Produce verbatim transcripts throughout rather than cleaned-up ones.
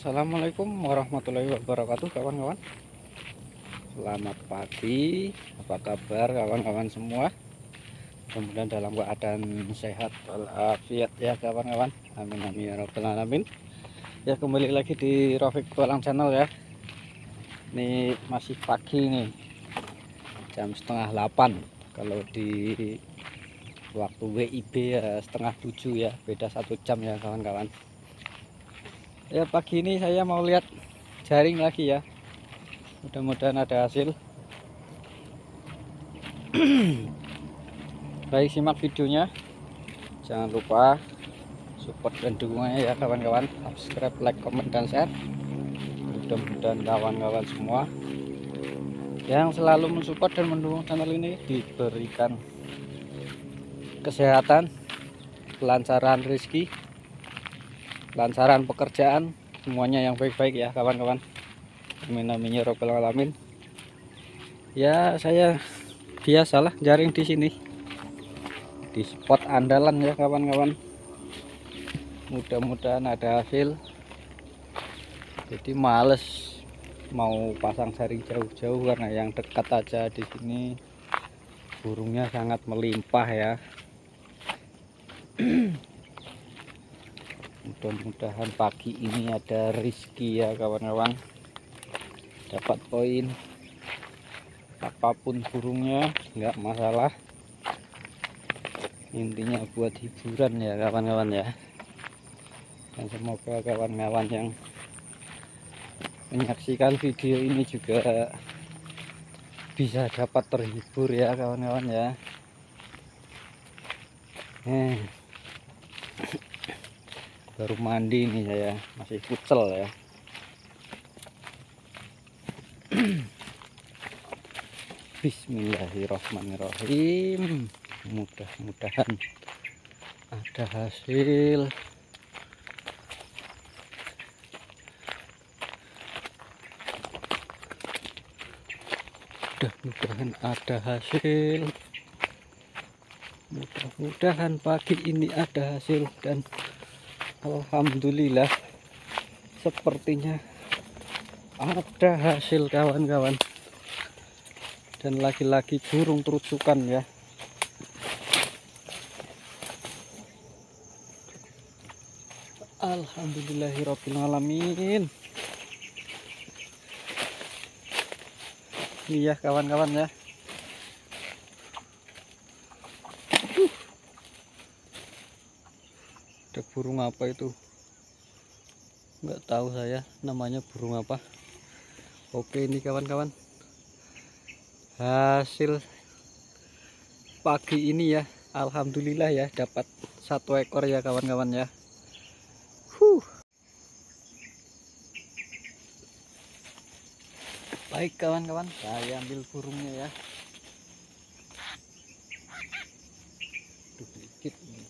Assalamualaikum warahmatullahi wabarakatuh, kawan-kawan. Selamat pagi, apa kabar kawan-kawan semua? Mudah-mudahan dalam keadaan sehat walafiat ya kawan-kawan. Amin amin ya rabbal alamin. Ya, kembali lagi di Rafiq Tualang Channel ya. Ini masih pagi nih, jam setengah delapan. Kalau di waktu W I B ya setengah tujuh ya, beda satu jam ya kawan-kawan. Ya, pagi ini saya mau lihat jaring lagi ya, mudah-mudahan ada hasil. Baik, simak videonya, jangan lupa support dan dukungannya ya kawan-kawan. Subscribe, like, comment, dan share. Mudah-mudahan kawan-kawan semua yang selalu mensupport dan mendukung channel ini diberikan kesehatan, kelancaran rezeki, kelancaran pekerjaan, semuanya yang baik-baik ya kawan-kawan. Amin amin ya rabbal alamin. Ya, saya biasalah jaring di sini, di spot andalan ya kawan-kawan. Mudah-mudahan ada hasil. Jadi males mau pasang jaring jauh-jauh karena yang dekat aja di sini burungnya sangat melimpah ya. Mudah-mudahan pagi ini ada rezeki ya kawan-kawan, dapat poin apapun burungnya nggak masalah, intinya buat hiburan ya kawan-kawan ya. Dan semoga kawan-kawan yang menyaksikan video ini juga bisa dapat terhibur ya kawan-kawan ya. Eh, baru mandi nih saya, masih kucel ya. Bismillahirrahmanirrahim. Mudah-mudahan ada hasil. Mudah-mudahan ada hasil. Mudah-mudahan pagi ini ada hasil. Dan alhamdulillah sepertinya ada hasil kawan-kawan. Dan lagi-lagi burung terucukan ya. Alhamdulillahirabbil alamin. Ini ya kawan-kawan ya. Uh. Ada burung apa itu? Nggak tahu saya namanya burung apa. Oke, ini kawan-kawan, hasil pagi ini ya, alhamdulillah ya, dapat satu ekor ya kawan-kawan ya. Huh. Baik kawan-kawan, saya ambil burungnya ya. Dikit nih.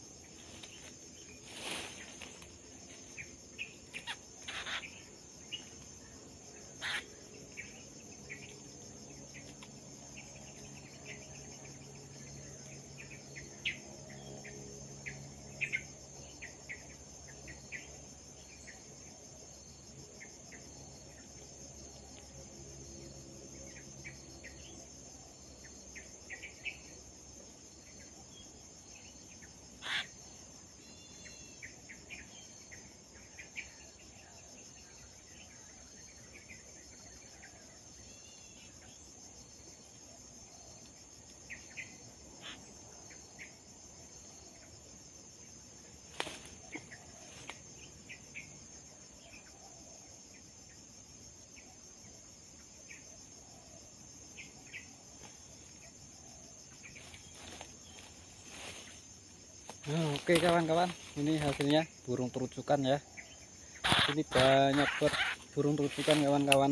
Nah, oke kawan-kawan, ini hasilnya burung terucukan ya. Ini banyak buat burung terucukan kawan-kawan.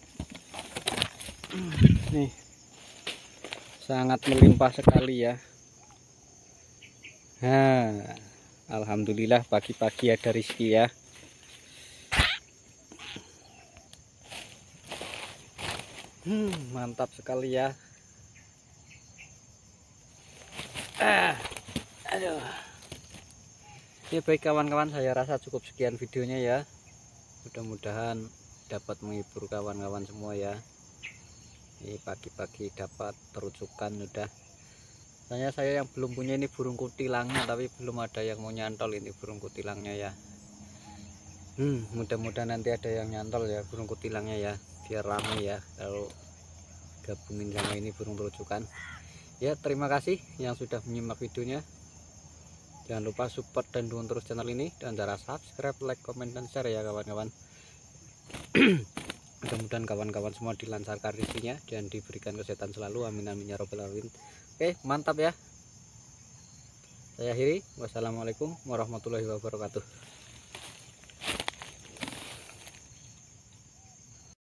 Nih, sangat melimpah sekali ya. Nah, alhamdulillah pagi-pagi ada rezeki ya. Hmm, mantap sekali ya. Ah. Aduh. Ya baik kawan-kawan, saya rasa cukup sekian videonya ya. mudah-mudahan dapat menghibur kawan-kawan semua ya. Ini pagi-pagi dapat terucukan udah. Saya saya yang belum punya ini burung kutilangnya, tapi belum ada yang mau nyantol ini burung kutilangnya ya. Hmm, mudah-mudahan nanti ada yang nyantol ya burung kutilangnya ya, biar rame ya kalau gabungin sama ini burung terucukan. Ya, terima kasih yang sudah menyimak videonya. Jangan lupa support dan dukung terus channel ini, dan cara subscribe, like, komen, dan share ya kawan-kawan. Mudah-mudahan kawan-kawan semua dilancarkan rezekinya dan diberikan kesehatan selalu, amin amin ya robbal alamin. Oke, mantap ya. Saya akhiri, wassalamualaikum warahmatullahi wabarakatuh.